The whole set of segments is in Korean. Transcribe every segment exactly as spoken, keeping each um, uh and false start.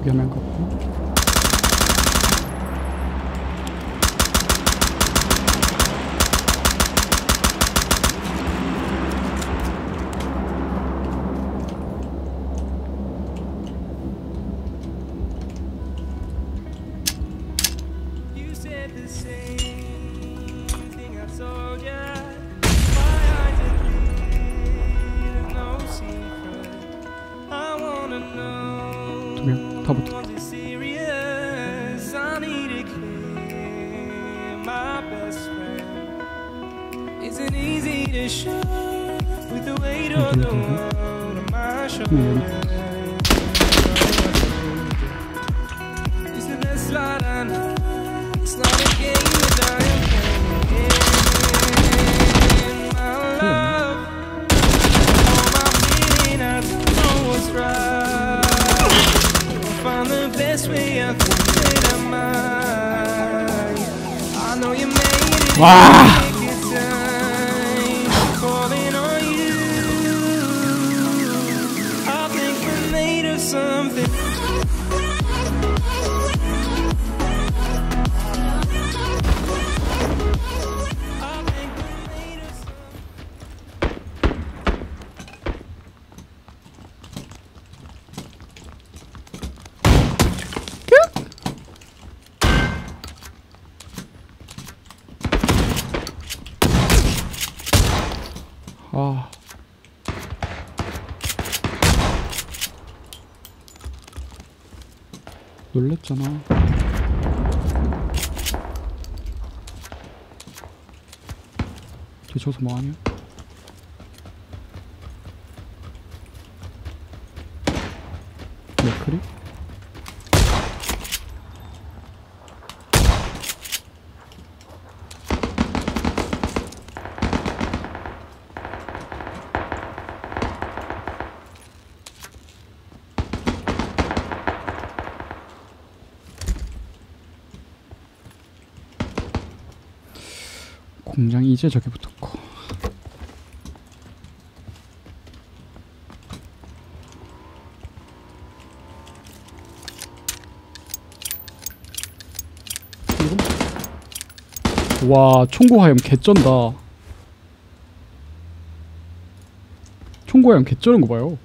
위험한 거 없고. 두 명 다 붙었다. 와! 아. 놀랬잖아. 걔 저서 뭐하냐? 맥크리? 공장 이제 저기 붙었고. 이거? 와, 총고화염 개쩐다. 총고화염 개쩌는 거 봐요.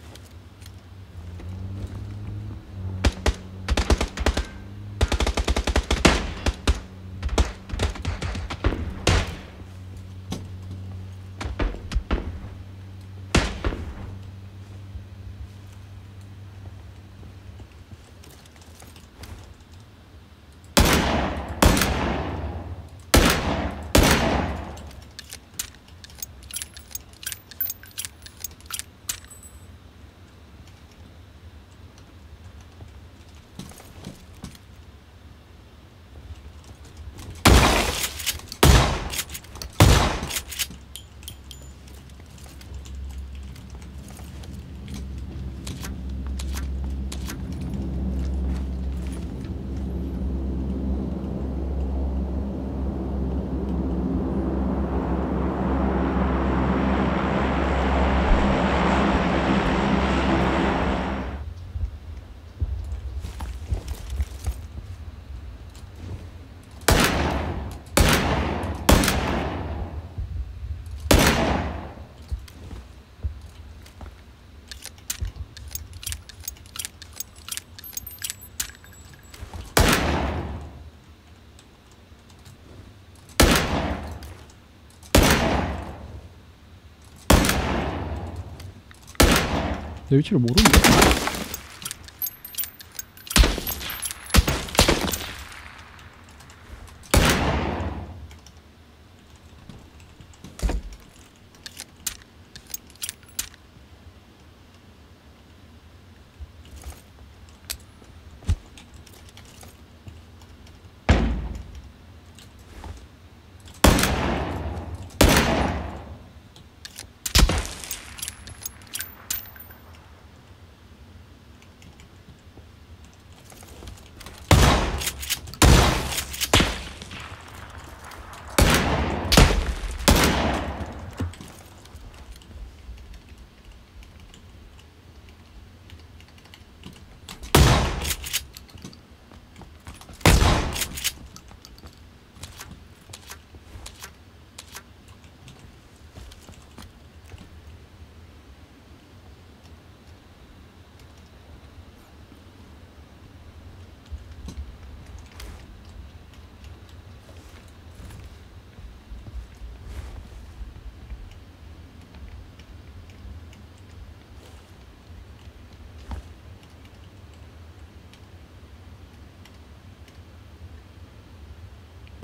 내 위치를 모르는데?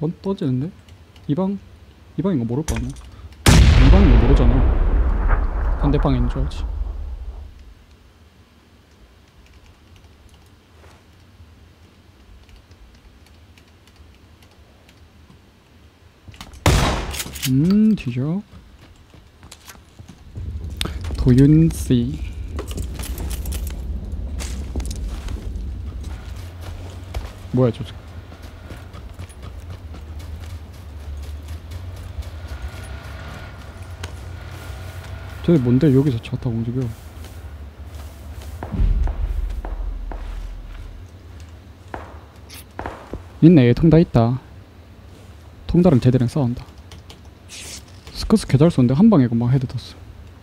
번 떠지는데? 이방? 이방인 거 모를 거 아니야? 이방인 거 모르잖아. 반대방에 있는 줄 알지. 음, 뒤져. 도윤씨. 뭐야, 저. 쟤 뭔데 여기서 차 타고 움직여. 있네, 얘 통 다 있다. 통다랑 쟤들이랑 싸운다. 스커스 개잘 쏘는데 한 방에 금방 헤드 떴어.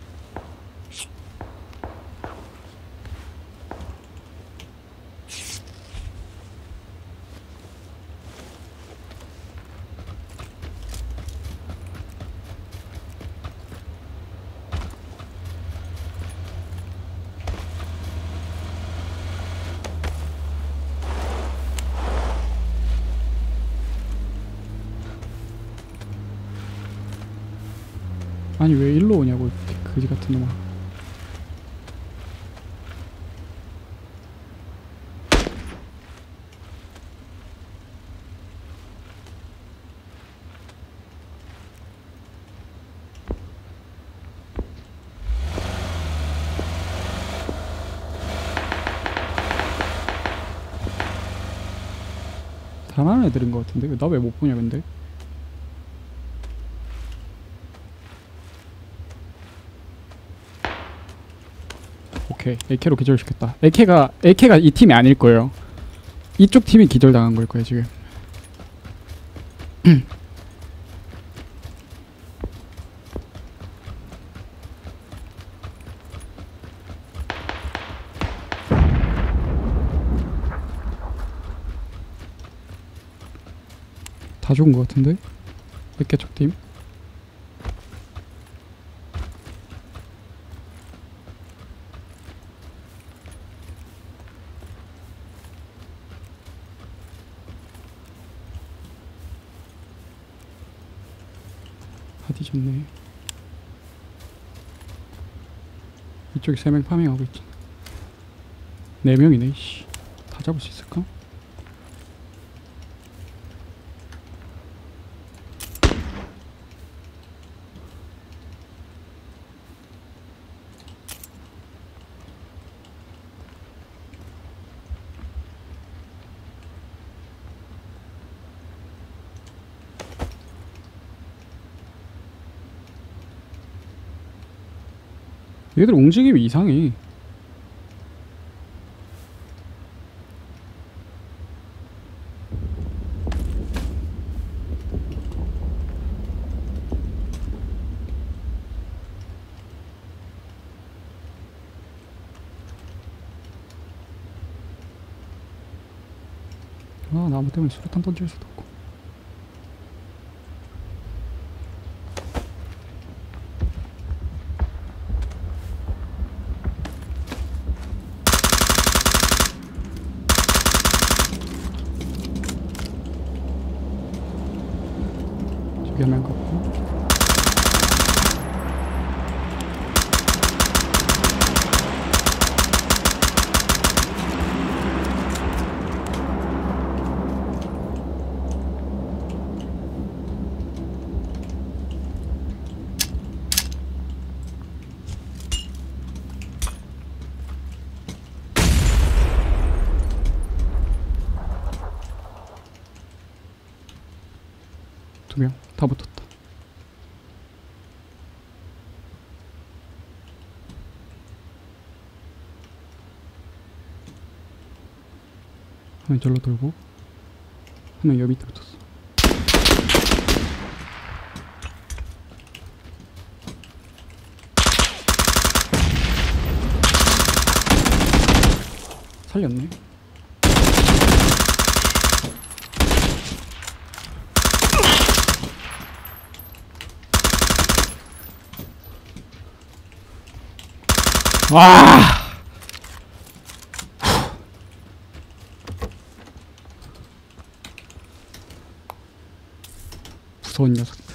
아니 왜 일로 오냐고, 그지 같은 놈아. 잘하는 애들인 것 같은데 나 왜 못 보냐 근데. 오케이, 에이케이로 기절시켰다. 에이케이가 에이케이가 이 팀이 아닐 거예요. 이쪽 팀이 기절당한 걸 거예요 지금. 다 죽은 것 같은데? 에이케이 쪽 팀. 다 뒤졌네. 이쪽에 세 명 파밍하고 있잖아. 네 명이네. 씨, 다 잡을 수 있을까? 얘들 움직임이 이상해. 아, 나무 때문에 수류탄 던질 수도 없고. 저기 한 명 갔고. 두 명 다 붙었다. 한 명 절로 돌고 한 명 여기 밑에 붙었어. 살렸네. 와! 무서운 녀석들.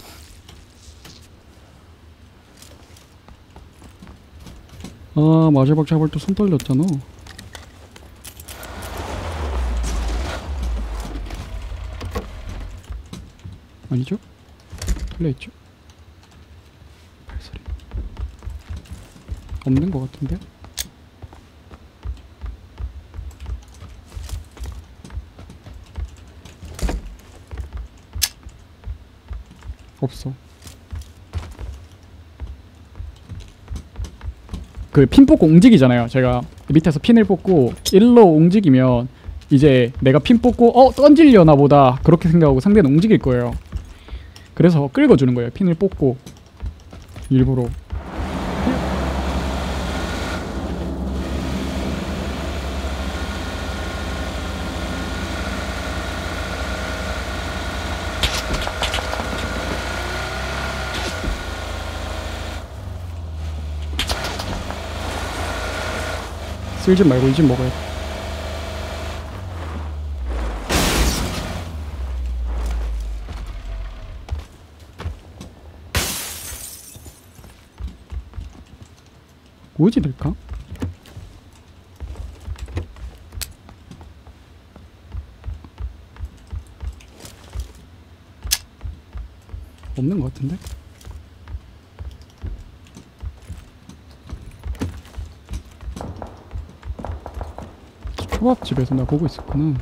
아, 마지막 잡을 때 손 떨렸잖아. 아니죠? 틀려있죠? 발소리 없는 것 같은데? 없어. 그 핀 뽑고 움직이잖아요. 제가 밑에서 핀을 뽑고 일로 움직이면 이제 내가 핀 뽑고 어 던질려나 보다 그렇게 생각하고 상대는 움직일 거예요. 그래서 끌어주는 거예요. 핀을 뽑고 일부러. 쓸집 말고 이 집 먹어야 돼. 뭐지 될까? 없는 것 같은데? 초밥집에서 나 보고 있었구나.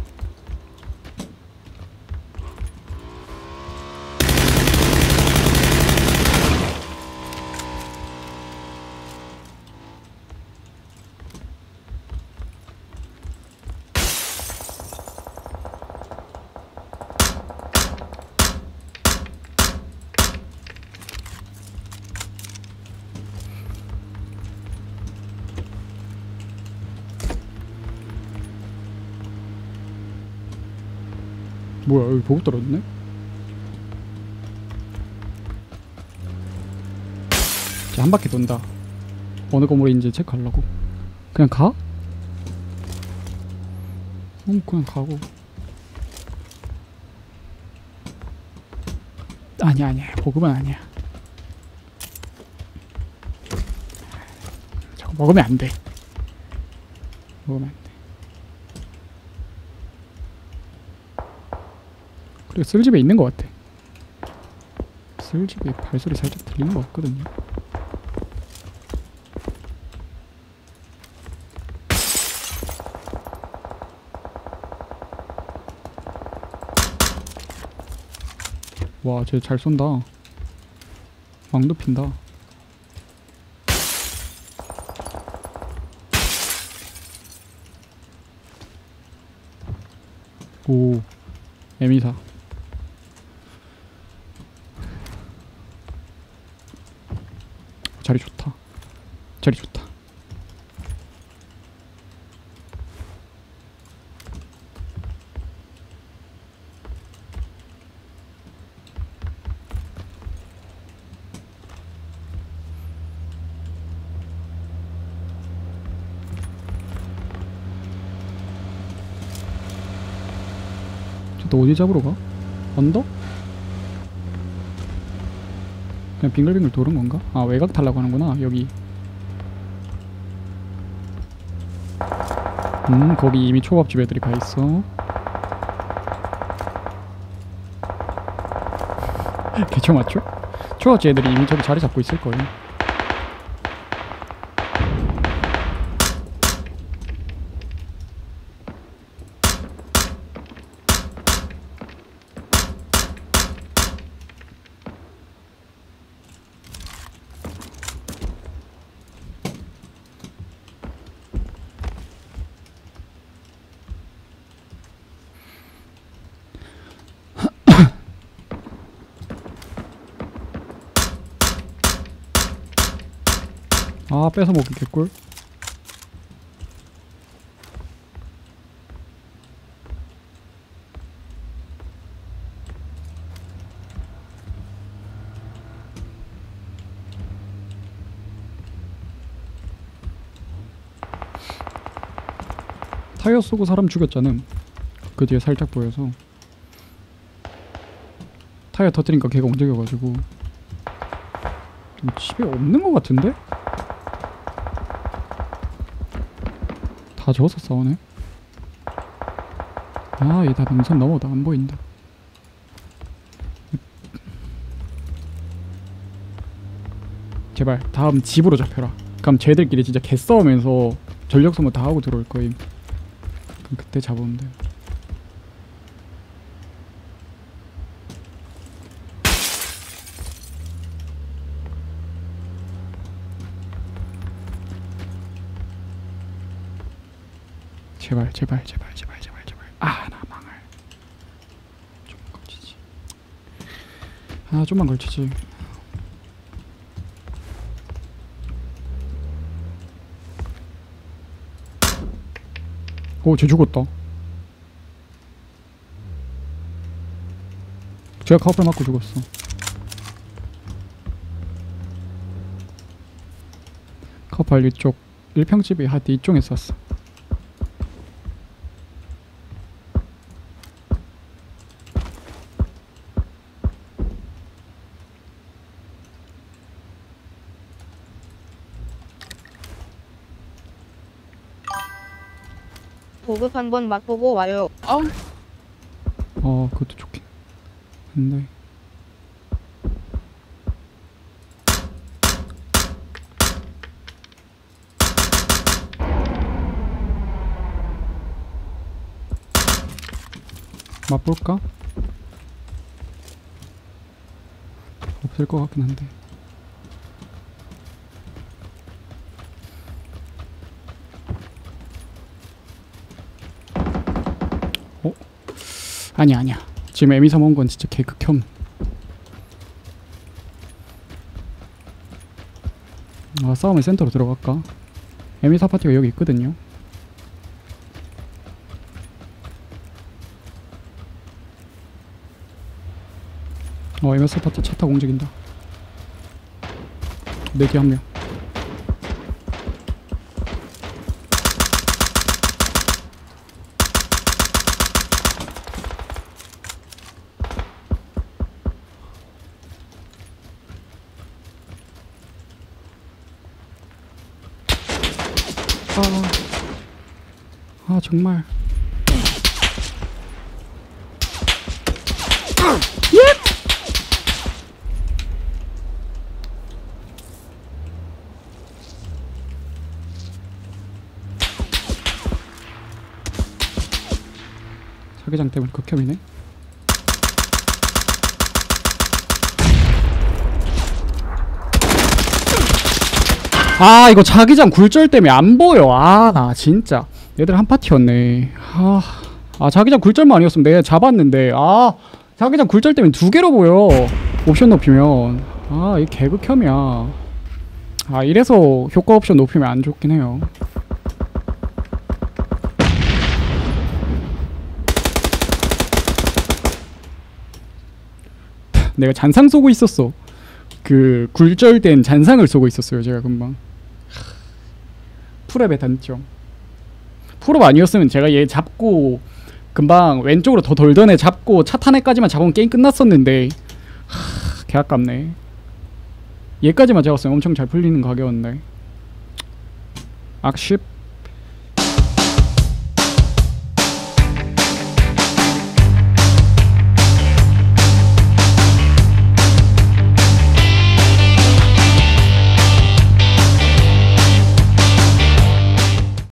뭐야, 여기 보급 떨어졌네? 자, 한 바퀴 돈다. 어느 건물인지 체크하려고. 그냥 가? 음, 그냥 가고. 아니야, 아니야. 보급은 아니야. 저거 먹으면 안 돼. 먹으면 안 돼. 그리고 쓸집에 있는 것 같아. 쓸집에 발소리 살짝 들리는 것 같거든요. 와, 쟤 잘 쏜다. 왕도 핀다. 오, 에미사. 자리 좋다. 자리 좋다. 저 또 어디 잡으러 가? 언덕? 그냥 빙글빙글 도는 건가? 아, 외곽 타려고 하는구나. 여기. 음, 거기 이미 초밥집 애들이 가 있어. 개초 맞죠? 초밥집 애들이 이미 저기 자리 잡고 있을 거예요. 아, 뺏어 먹기 개꿀. 타이어 쏘고 사람 죽였잖음. 그 뒤에 살짝 보여서. 타이어 터뜨리니까 걔가 움직여가지고. 집에 없는 것 같은데? 다 저어서 싸우네. 아, 얘 다 능선 넘어다. 안 보인다. 제발 다음 집으로 잡혀라. 그럼 쟤들끼리 진짜 개싸우면서 전력 소모 다 하고 들어올 거임. 그럼 그때 잡으면 돼. 제발 제발 제발 제발 제발 제발. 아, 나 망할. 좀만 걸치지. 아, 좀만 걸치지. 오, 쟤 죽었다. 제가 카우팔 맞고 죽었어. 카우팔 이쪽 일평집이 하디 이쪽에 쐈어. 보급 한번 맛보고 와요. 어? 어, 그것도 좋긴 한데. 맛볼까? 없을 것 같긴 한데. 어? 아니야 아니야. 지금 에미삼 온 건 진짜 개극혐. 아, 싸우면 센터로 들어갈까? 에미사 파티가 여기 있거든요. 어, 에미사 파티 차 타고 움직인다. 내 뒤에 한 명. 아, 아 정말. 예! 자기장 때문에 극혐이네. 아, 이거 자기장 굴절 때문에 안 보여. 아, 나 진짜 얘들 한 파티였네. 아, 아 자기장 굴절만 아니었으면 내가 잡았는데. 아, 자기장 굴절 때문에 두 개로 보여. 옵션 높이면. 아, 이 개극혐이야. 아, 이래서 효과 옵션 높이면 안 좋긴 해요. 내가 잔상 쏘고 있었어. 그 굴절된 잔상을 쏘고 있었어요, 제가 금방. 풀업의 단점. 풀업 아니었으면 제가 얘 잡고 금방 왼쪽으로 더 돌던 애 잡고 차 탄 애까지만 잡으면 게임 끝났었는데, 하, 개 아깝네. 얘까지만 잡았으면 엄청 잘 풀리는 가게였는데. 악쉽.